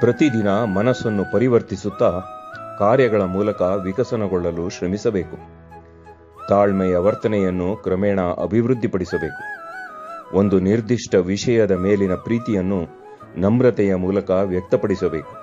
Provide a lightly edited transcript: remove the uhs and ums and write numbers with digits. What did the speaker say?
ಪ್ರತಿದಿನ ಮನಸ್ಸನ್ನು ಪರಿವರ್ತಿಸುತ್ತಾ ಕಾರ್ಯಗಳ ಮೂಲಕ ವಿಕಸನಗೊಳ್ಳಲು ಶ್ರಮಿಸಬೇಕು. ತಾಳ್ಮೆಯ ವರ್ತನೆಯನ್ನು ಕ್ರಮೇಣ ಅಭಿವೃದ್ಧಿಪಡಿಸಬೇಕು. ಒಂದು ನಿರ್ದಿಷ್ಟ ವಿಷಯದ ಮೇಲಿನ ಪ್ರೀತಿಯನ್ನು ನಮ್ರತೆಯ ಮೂಲಕ ವ್ಯಕ್ತಪಡಿಸಬೇಕು.